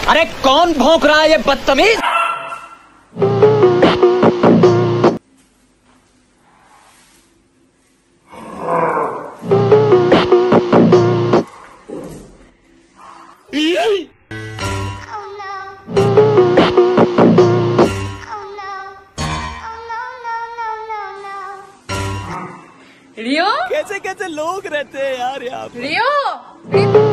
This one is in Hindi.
अरे कौन भौंक रहा है ये बदतमीज? रियो कैसे कैसे लोग रहते हैं यार यहाँ पे। रियो